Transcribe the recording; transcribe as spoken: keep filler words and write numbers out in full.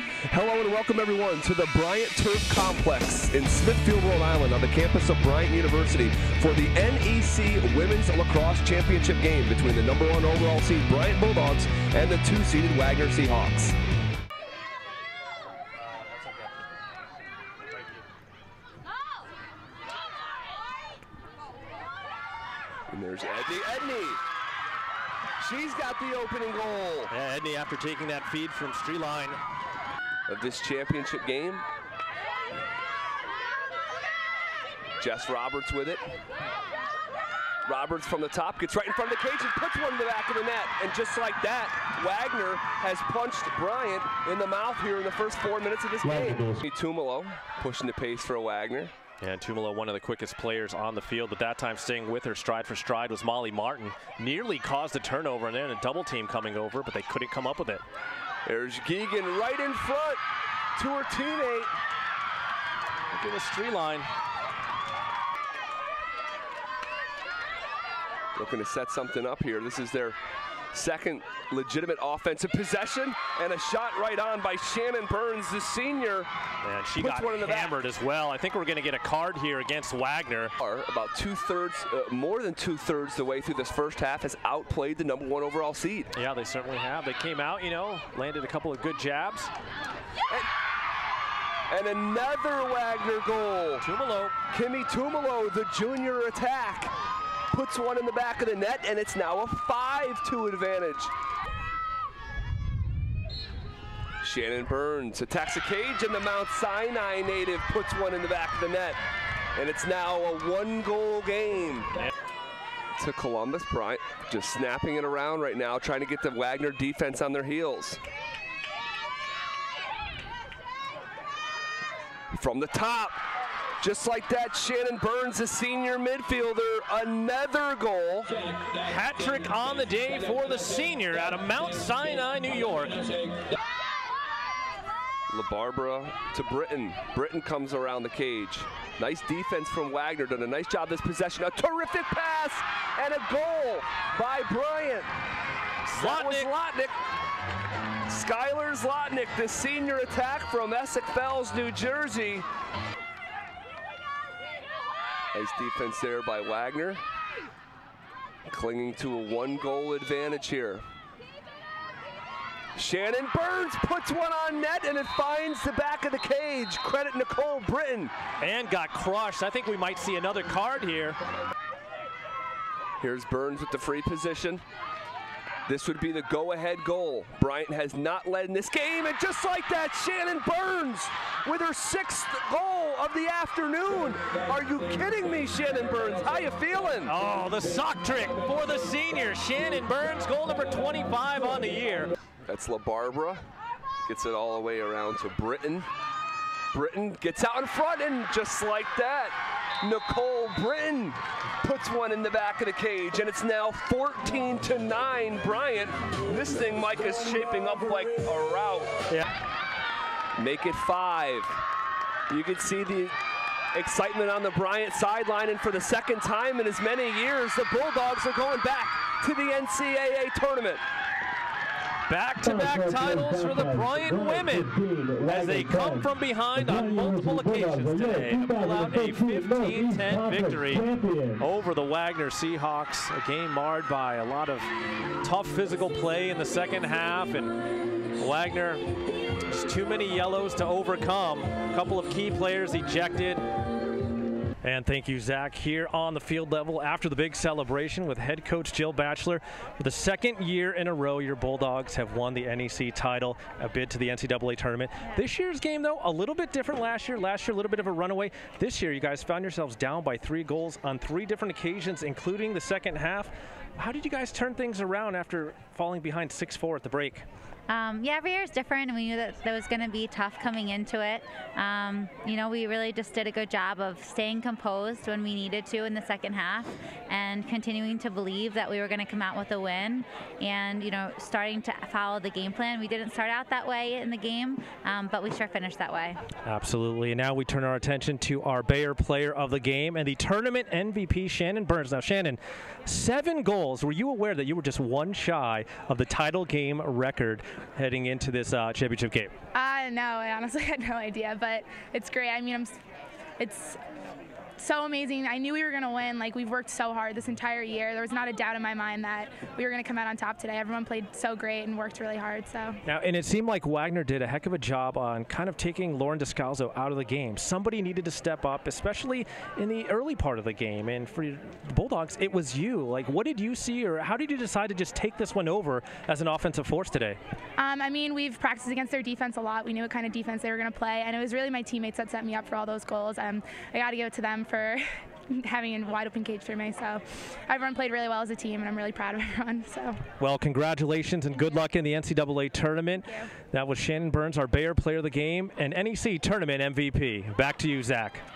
Hello and welcome everyone to the Bryant Turf Complex in Smithfield, Rhode Island on the campus of Bryant University for the N E C Women's Lacrosse Championship game between the number one overall seed Bryant Bulldogs and the two-seeded Wagner Seahawks. And there's Edney. Edney! She's got the opening goal. Yeah, Edney after taking that feed from Streeline. Of this championship game. Jess Roberts with it. Roberts from the top gets right in front of the cage and puts one in the back of the net. And just like that, Wagner has punched Bryant in the mouth here in the first four minutes of this game. Tumalo pushing the pace for Wagner. And Tumalo, one of the quickest players on the field, but that time staying with her stride for stride was Molly Martin. Nearly caused a turnover and then a double team coming over, but they couldn't come up with it. There's Geegan right in front to her teammate. Look at the Streeline. Looking to set something up here. This is their second legitimate offensive possession, and a shot right on by Shannon Burns, the senior. And she puts got one in the hammered back. as well. I think we're going to get a card here against Wagner. About two-thirds, uh, more than two-thirds the way through this first half has outplayed the number one overall seed. Yeah, they certainly have. They came out, you know, landed a couple of good jabs. And, and another Wagner goal. Tumalo. Kimmy Tumalo, the junior attack, puts one in the back of the net, and it's now a five two advantage. Shannon Burns attacks the cage, and the Mount Sinai native puts one in the back of the net. And it's now a one-goal game. Yeah. To Columbus. Bryant just snapping it around right now, trying to get the Wagner defense on their heels. From the top, just like that, Shannon Burns, the senior midfielder, another goal. Hat trick on the day for the senior out of Mount Sinai, New York. LaBarbara to Britton. Britton comes around the cage. Nice defense from Wagner, done a nice job this possession. A terrific pass and a goal by Bryant. That was Zlotnick. Skylar Zlotnick, the senior attack from Essex Fells, New Jersey. Nice defense there by Wagner. Clinging to a one-goal advantage here. Shannon Burns puts one on net, and it finds the back of the cage. Credit Nicole Britton. And got crushed. I think we might see another card here. Here's Burns with the free position. This would be the go-ahead goal. Bryant has not led in this game, and just like that, Shannon Burns with her sixth goal of the afternoon. Are you kidding me, Shannon Burns? How you feeling? Oh, the sock trick for the senior. Shannon Burns, goal number twenty-five on the year. That's LaBarbara. Gets it all the way around to Britton. Britton gets out in front, and just like that, Nicole Britton puts one in the back of the cage, and it's now fourteen to nine Bryant. This thing, Mike, is shaping up like a rout. Yeah. Make it five. You can see the excitement on the Bryant sideline, and for the second time in as many years, the Bulldogs are going back to the N C double A tournament. Back-to-back titles for the Bryant women as they come from behind on multiple occasions today to pull out a fifteen ten victory over the Wagner Seahawks. A game marred by a lot of tough physical play in the second half, and Wagner, just too many yellows to overcome. A couple of key players ejected. And thank you, Zach, here on the field level after the big celebration with head coach Jill Batchelor. For the second year in a row, your Bulldogs have won the N E C title, a bid to the N C double A tournament. This year's game, though, a little bit different last year. Last year, a little bit of a runaway. This year, you guys found yourselves down by three goals on three different occasions, including the second half. How did you guys turn things around after falling behind six four at the break? Um, yeah, every year is different, and we knew that that was going to be tough coming into it. Um, you know, we really just did a good job of staying composed when we needed to in the second half and continuing to believe that we were going to come out with a win and, you know, starting to follow the game plan. We didn't start out that way in the game, um, but we sure finished that way. Absolutely. And now we turn our attention to our Bayer player of the game and the tournament M V P, Shannon Burns. Now, Shannon, seven goals. Were you aware that you were just one shy of the title game record heading into this uh, championship game? Uh, no, I honestly had no idea, but it's great. I mean, I'm, it's so amazing. I knew we were going to win. Like, we've worked so hard this entire year. There was not a doubt in my mind that we were going to come out on top today. Everyone played so great and worked really hard. So now, and it seemed like Wagner did a heck of a job on kind of taking Lauren Descalzo out of the game. Somebody needed to step up, especially in the early part of the game. And for the Bulldogs, it was you. Like, what did you see, or how did you decide to just take this one over as an offensive force today? Um, I mean, we've practiced against their defense a lot. We knew what kind of defense they were going to play, and it was really my teammates that set me up for all those goals. Um, I got to give it to them for having a wide open cage for me. So everyone played really well as a team, and I'm really proud of everyone. So well, congratulations and good luck in the N C double A tournament. That was Shannon Burns, our Bayer Player of the Game and N E C Tournament M V P. Back to you, Zach.